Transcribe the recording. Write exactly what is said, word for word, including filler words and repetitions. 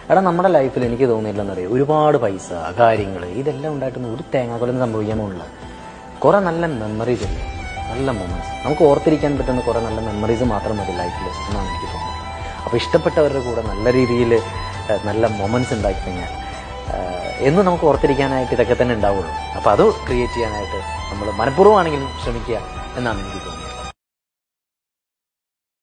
എടാ നമ്മുടെ ലൈഫിൽ എനിക്ക് തോന്നിയില്ലെന്നറിയാം, ഒരുപാട് പൈസ കാര്യങ്ങൾ ഇതെല്ലാം ഉണ്ടായിട്ടൊന്നും ഒരു തേങ്ങാക്കൊലം സംഭവിക്കാൻ പോകുന്നില്ല. കുറെ നല്ല മെമ്മറീസ് ഇല്ലേ, നല്ല മൊമെന്റ്സ്, നമുക്ക് ഓർത്തിരിക്കാൻ പറ്റുന്ന കുറെ നല്ല മെമ്മറീസ് മാത്രം മതി ലൈഫിൽ എന്നാണ് എനിക്ക് തോന്നുന്നത്. അപ്പോൾ ഇഷ്ടപ്പെട്ടവരുടെ കൂടെ നല്ല രീതിയിൽ നല്ല മൊമെന്റ്സ് ഉണ്ടാക്കി കഴിഞ്ഞാൽ എന്നും നമുക്ക് ഓർത്തിരിക്കാനായിട്ട് ഇതൊക്കെ തന്നെ ഉണ്ടാവുള്ളൂ. അപ്പോൾ അത് ക്രിയേറ്റ് ചെയ്യാനായിട്ട് നമ്മൾ മനഃപൂർവ്വമാണെങ്കിലും ശ്രമിക്കുക എന്നാണ് എനിക്ക് തോന്നുന്നത്.